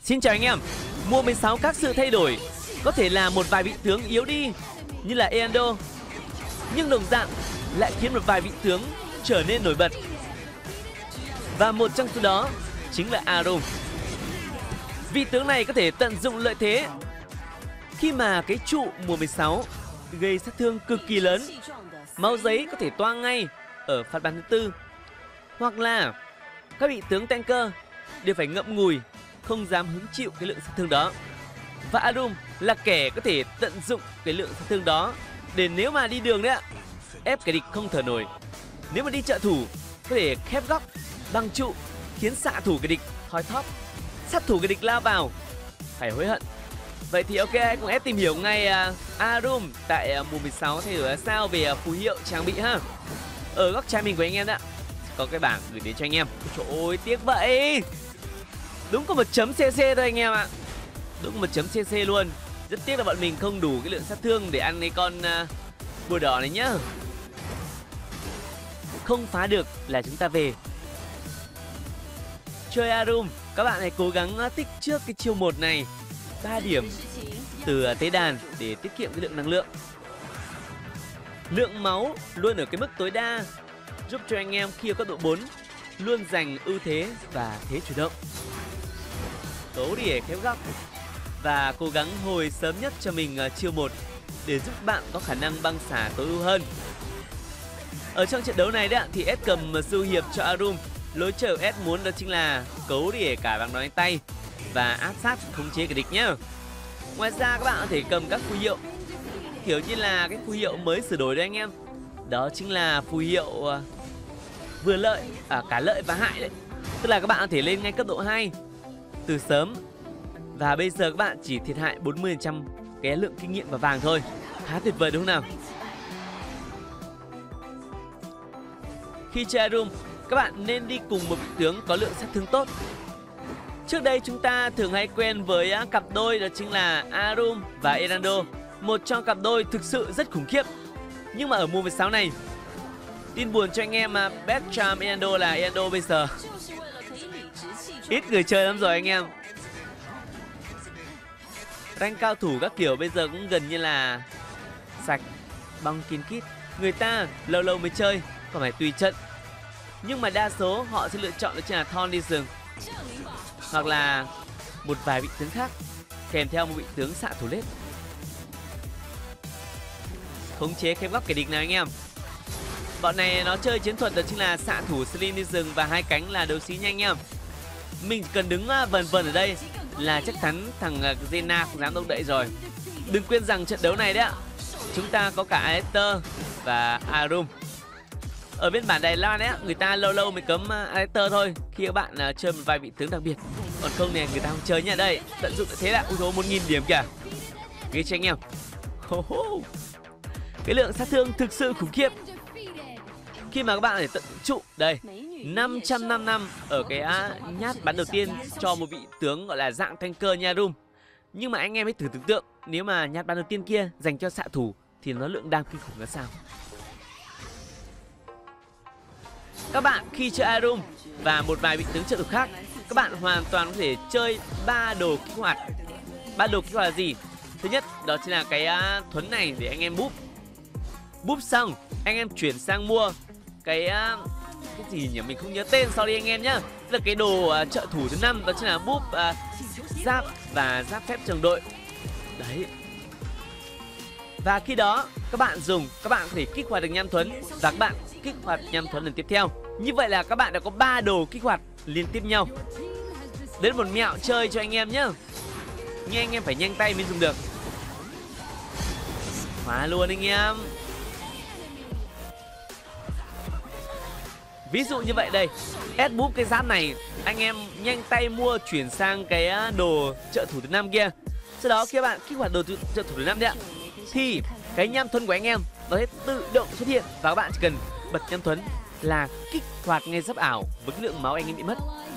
Xin chào anh em. Mùa 16 các sự thay đổi, có thể là một vài vị tướng yếu đi như là Eando, nhưng đồng dạng lại khiến một vài vị tướng trở nên nổi bật. Và một trong số đó chính là Arum. Vị tướng này có thể tận dụng lợi thế khi mà cái trụ mùa 16 gây sát thương cực kỳ lớn. Máu giấy có thể toang ngay ở phát bắn thứ tư, hoặc là các vị tướng tanker đều phải ngậm ngùi, không dám hứng chịu cái lượng sát thương đó. Và Arum là kẻ có thể tận dụng cái lượng sát thương đó để nếu mà đi đường đấy ạ, ép kẻ địch không thở nổi. Nếu mà đi trợ thủ, có thể khép góc bằng trụ khiến xạ thủ kẻ địch thoi thóp, sát thủ kẻ địch lao vào phải hối hận. Vậy thì ok, hãy cùng ép tìm hiểu ngay Arum tại mùa 16 thay đổi ra sao về phù hiệu trang bị ha. Ở góc trái mình của anh em đó có cái bảng gửi đến cho anh em. Trời ơi, tiếc vậy. Đúng có một chấm CC thôi anh em ạ. Đúng một chấm CC luôn. Rất tiếc là bọn mình không đủ cái lượng sát thương để ăn cái con bùa đỏ này nhá. Không phá được là chúng ta về. Chơi Arum, các bạn hãy cố gắng tích trước cái chiêu 1 này 3 điểm từ tế đàn để tiết kiệm cái lượng năng lượng. Lượng máu luôn ở cái mức tối đa, giúp cho anh em khi ở cấp độ 4 luôn giành ưu thế và thế chủ động. Tố đỉa khép góc và cố gắng hồi sớm nhất cho mình chiêu 1 để giúp bạn có khả năng băng xả tối ưu hơn. Ở trong trận đấu này đấy thì S cầm du hiệp cho Arum. Lối chơi của S muốn đó chính là cấu đỉa cả bằng đòn đánh tay và áp sát khống chế kẻ địch nhá. Ngoài ra các bạn có thể cầm các phù hiệu kiểu như là cái phù hiệu mới sửa đổi đấy anh em. Đó chính là phù hiệu vừa lợi, cả lợi và hại đấy. Tức là các bạn có thể lên ngay cấp độ 2 từ sớm. Và bây giờ các bạn chỉ thiệt hại 40% cái lượng kinh nghiệm và vàng thôi. Khá tuyệt vời đúng không nào? Khi chơi Arum, các bạn nên đi cùng một vị tướng có lượng sát thương tốt. Trước đây chúng ta thường hay quen với cặp đôi đó chính là Arum và Eando. Một trong cặp đôi thực sự rất khủng khiếp. Nhưng mà ở mùa 16 này, tin buồn cho anh em Bertram Eando là Eando bây giờ ít người chơi lắm rồi anh em. Rank cao thủ các kiểu bây giờ cũng gần như là sạch băng kín kít. Người ta lâu lâu mới chơi, còn phải tùy trận. Nhưng mà đa số họ sẽ lựa chọn đó chính là Thorn đi rừng, hoặc là một vài vị tướng khác kèm theo một vị tướng xạ thủ lết. Khống chế khép góc kẻ địch nào anh em. Bọn này nó chơi chiến thuật đó chính là xạ thủ Slim đi rừng và hai cánh là đấu sĩ nhanh anh em. Mình cần đứng vần vần ở đây là chắc chắn thằng Zena không dám động đậy rồi. Đừng quên rằng trận đấu này đấy ạ, chúng ta có cả Aleister và Arum. Ở bên bản Đài Loan ấy, người ta lâu lâu mới cấm Aleister thôi khi các bạn chơi một vài vị tướng đặc biệt. Còn không này người ta không chơi nhá. Đây, tận dụng thế là 1000 điểm kìa. Ghê cho anh em. Cái lượng sát thương thực sự khủng khiếp. Khi mà các bạn để tận trụ đây 555 ở cái nhát bắn đầu tiên cho một vị tướng gọi là dạng tanker nha Arum. Nhưng mà anh em hãy thử tưởng tượng nếu mà nhát bắn đầu tiên kia dành cho xạ thủ thì nó lượng đam kinh khủng ra sao. Các bạn khi chơi Arum và một vài vị tướng trợ thủ khác, các bạn hoàn toàn có thể chơi 3 đồ kích hoạt. 3 đồ kích hoạt là gì? Thứ nhất đó chính là cái thuấn này để anh em búp. Búp xong anh em chuyển sang mua cái gì nhỉ, mình không nhớ tên, sau đi anh em nhá. Tức là cái đồ trợ thủ thứ 5 đó chính là búp giáp và giáp phép trường đội. Đấy. Và khi đó các bạn dùng, các bạn có thể kích hoạt được nham thuấn và các bạn kích hoạt nham thuấn lần tiếp theo. Như vậy là các bạn đã có 3 đồ kích hoạt liên tiếp nhau. Đấy là một mẹo chơi cho anh em nhá. Nhưng anh em phải nhanh tay mới dùng được. Hóa luôn anh em. Ví dụ như vậy đây, S búp cái giáp này, anh em nhanh tay mua chuyển sang cái đồ trợ thủ thứ 5 kia. Sau đó khi các bạn kích hoạt đồ trợ thủ thứ 5 đấy ạ, thì cái nham thuẫn của anh em nó sẽ tự động xuất hiện và các bạn chỉ cần bật nham thuẫn là kích hoạt ngay giáp ảo với cái lượng máu anh em bị mất.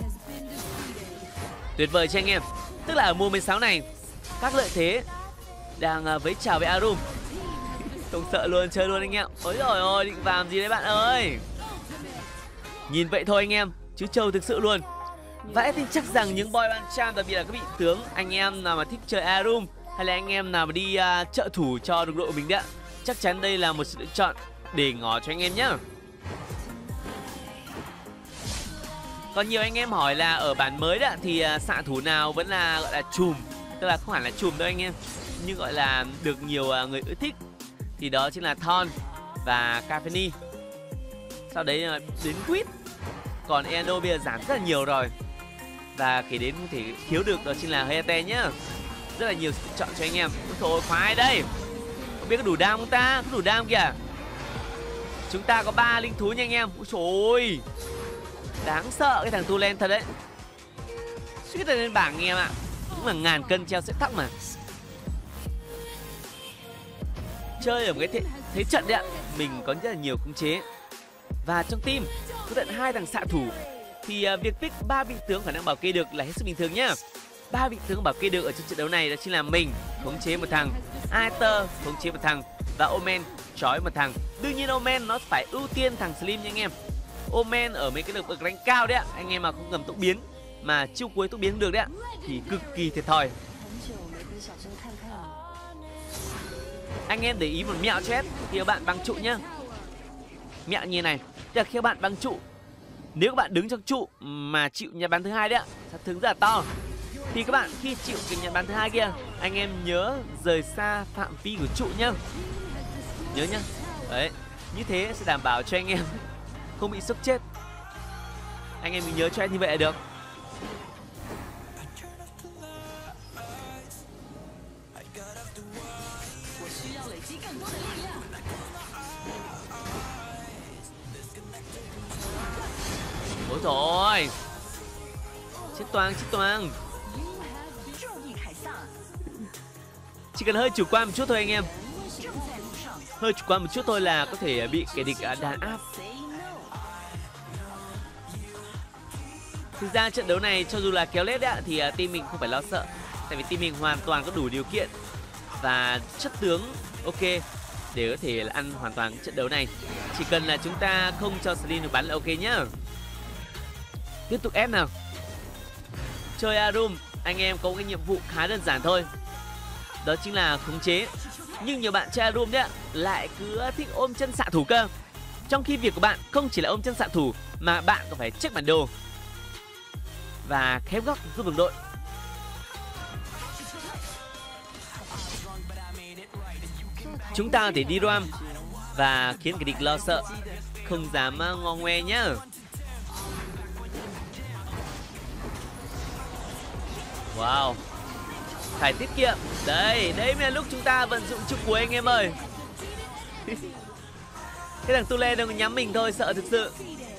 Tuyệt vời cho anh em. Tức là ở mùa 16 này, các lợi thế đang vẫy chào với Arum. Không sợ luôn, chơi luôn anh em. Ôi trời ơi, định làm gì đấy bạn ơi. Nhìn vậy thôi anh em, chứ trâu thực sự luôn. Và em tin chắc rằng những boy band champ, đặc biệt là các vị tướng, anh em nào mà thích chơi Arum hay là anh em nào mà đi trợ thủ cho đồng đội của mình đấy ạ, chắc chắn đây là một sự lựa chọn để ngỏ cho anh em nhá. Còn nhiều anh em hỏi là ở bản mới đó thì xạ thủ nào vẫn là gọi là chùm, tức là không hẳn là chùm đâu anh em, nhưng gọi là được nhiều người ưa thích, thì đó chính là Thorn và Cafeni. Sau đấy đến Quýt. Còn Endo bây giờ giảm rất là nhiều rồi. Và kể đến không thể thiếu được đó chính là Hayate nhá. Rất là nhiều sự chọn cho anh em. Ôi trời ơi, khoái đây. Không biết có đủ đam không ta? Có đủ đam kìa. Chúng ta có 3 linh thú nha anh em. Ôi trời ơi, đáng sợ cái thằng Tulen thật đấy. Suýt là lên bảng anh em ạ. Đúng là ngàn cân treo sợi tóc mà. Chơi ở một cái thế trận đấy ạ, mình có rất là nhiều khống chế. Và trong team có tận 2 thằng xạ thủ, thì việc pick 3 vị tướng khả năng bảo kê được là hết sức bình thường nhá. 3 vị tướng bảo kê được ở trong trận đấu này đó chính là mình khống chế một thằng, Aether khống chế một thằng và Omen trói một thằng. Đương nhiên Omen nó phải ưu tiên thằng Slim nha anh em. Omen ở mấy cái bậc rank cao đấy ạ, anh em mà không cầm tốc biến mà chiêu cuối tốc biến không được đấy ạ thì cực kỳ thiệt thòi. Anh em để ý một mẹo chết khi các bạn băng trụ nhá. Mẹo như này, tức là khi các bạn băng trụ, nếu các bạn đứng trong trụ mà chịu nhát bắn thứ hai đấy ạ, sát thương rất là to, thì các bạn khi chịu cái nhát bắn thứ hai kia, anh em nhớ rời xa phạm vi của trụ nhá. Nhớ nhá. Đấy, như thế sẽ đảm bảo cho anh em không bị sốc chết. Anh em mình nhớ cho em như vậy là được. Ôi trời ơi, chết toang, chết toang. Chỉ cần hơi chủ quan một chút thôi anh em. Hơi chủ quan một chút thôi là có thể bị kẻ địch đàn áp. Thực ra trận đấu này cho dù là kéo lết đấy thì team mình không phải lo sợ. Tại vì team mình hoàn toàn có đủ điều kiện và chất tướng ok để có thể ăn hoàn toàn trận đấu này. Chỉ cần là chúng ta không cho Slim được bắn là ok nhá. Tiếp tục ép nào. Chơi Arum, anh em có cái nhiệm vụ khá đơn giản thôi. Đó chính là khống chế. Nhưng nhiều bạn chơi Arum đấy ạ, lại cứ thích ôm chân xạ thủ cơ. Trong khi việc của bạn không chỉ là ôm chân xạ thủ mà bạn còn phải check bản đồ và khép góc giúp đồng đội. Chúng ta có thể đi ram và khiến kẻ địch lo sợ, không dám ngo ngoe nhá. Wow, phải tiết kiệm. Đây mới là lúc chúng ta vận dụng chiêu cuối anh em ơi. Cái thằng Tule đang nhắm mình thôi, sợ thực sự.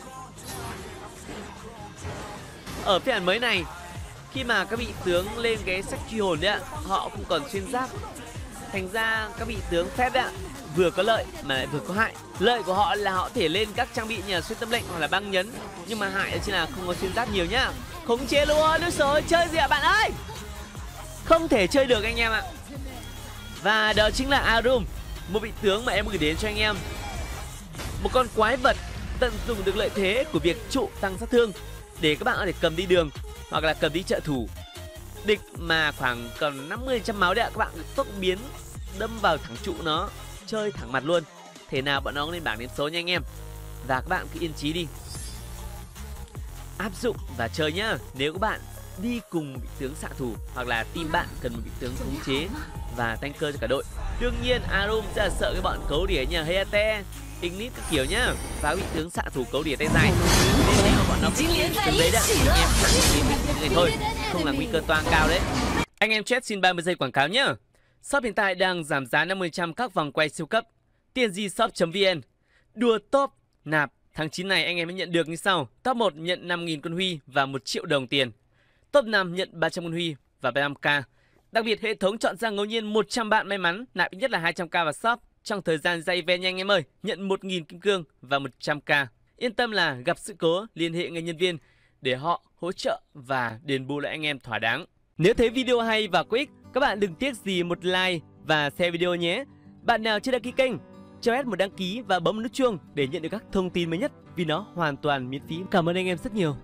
Ở phiên bản mới này, khi mà các vị tướng lên cái sách truy hồn đấy ạ, họ không còn xuyên giáp. Thành ra các vị tướng phép đấy ạ, vừa có lợi mà lại vừa có hại. Lợi của họ là họ có thể lên các trang bị như là xuyên tâm lệnh hoặc là băng nhấn, nhưng mà hại đó chính là không có xuyên giáp nhiều nhá. Khống chế luôn, ôi trời, chơi gì ạ bạn ơi? Không thể chơi được anh em ạ. Và đó chính là Arum, một vị tướng mà em gửi đến cho anh em. Một con quái vật tận dụng được lợi thế của việc trụ tăng sát thương để các bạn có thể cầm đi đường hoặc là cầm đi trợ thủ. Địch mà khoảng còn 50% máu đấy ạ, các bạn tốc biến đâm vào thẳng trụ nó, chơi thẳng mặt luôn. Thế nào bọn nó lên bảng điểm số nha anh em. Và các bạn cứ yên chí đi, áp dụng và chơi nhá. Nếu các bạn đi cùng vị tướng xạ thủ hoặc là team bạn cần một vị tướng khống chế và tanker cho cả đội. Đương nhiên Arum rất là sợ cái bọn cấu đỉa như Hayate, Ignite các kiểu nhá, và vị tướng xạ thủ cấu đỉa tay dài. Nên nếu bọn nó thích tướng đấy đấy, anh em hạn chế mình này thôi, không là nguy cơ toang cao đấy. Anh em chat xin 30 giây quảng cáo nhá. Shop hiện tại đang giảm giá 50% các vòng quay siêu cấp. tienjshop.vn. Đua top nạp tháng 9 này anh em mới nhận được như sau. Top 1 nhận 5.000 con huy và 1 triệu đồng tiền. Top 5 nhận 300 con huy và 300k. Đặc biệt hệ thống chọn ra ngẫu nhiên 100 bạn may mắn nạp ít nhất là 200k vào shop trong thời gian ra event nha anh em ơi. Nhận 1.000 kim cương và 100k. Yên tâm là gặp sự cố liên hệ ngay nhân viên để họ hỗ trợ và đền bù lại anh em thỏa đáng. Nếu thấy video hay và có ích, các bạn đừng tiếc gì một like và share video nhé. Bạn nào chưa đăng ký kênh, cho một đăng ký và bấm nút chuông để nhận được các thông tin mới nhất vì nó hoàn toàn miễn phí. Cảm ơn anh em rất nhiều.